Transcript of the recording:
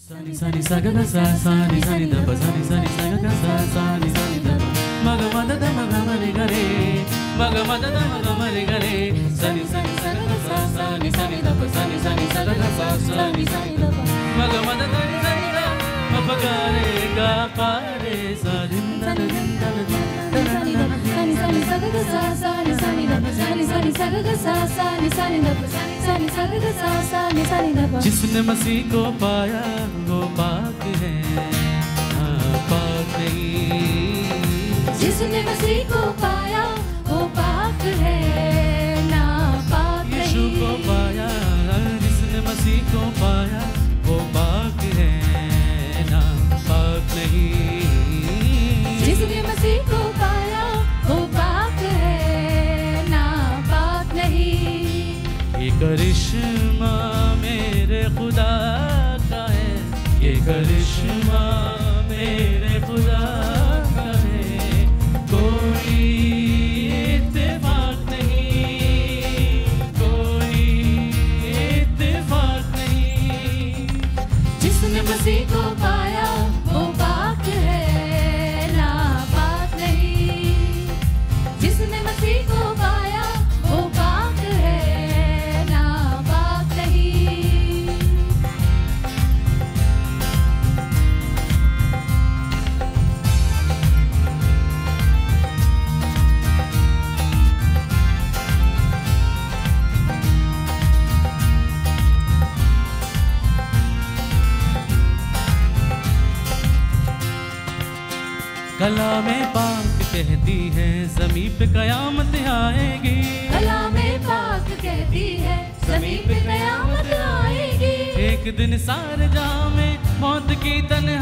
Sani sani saga ga sa sani sani da pa sani sani saga ga sa sani sani da maga mada da maga mari ga re maga mada da maga mari ga re sani sani saga ga sa sani sani da pa sani sani saga ga sa sani sani da maga mada da sani da ma pa ga re ga pa re sa din da din da sani sani saga ga sa sani sani da pa sani sani saga ga sa sani sani da pa sani sani saga ga sa sani sani da pa जिसने मसीह को पाया वो पाक है पाक नहीं जिसने मसीह को पाया वो पाक है ना पाक नहीं यीशु को पाया जिसने मसीह को पाया वो पाक है ना पाक नहीं जिसने मसीह को पाया वो पाक है ना पाक नहीं ये करिश्मा मेरे खुदा का है ये करिश्मा मेरे खुदा का है कोई इत्तेफाक नहीं कोई इत्तेफाक नहीं जिसने मसीह को पाया वो पाक है ना पाक नहीं जिसने मसीह को पाया वो पाक है ना पाक नहीं कलामे पाक कहती है ज़मीं पे कयामत आएगी कलामे पाक कहती है ज़मीं पे कयामत आएगी एक दिन सारे जहां में मौत की तन्हाई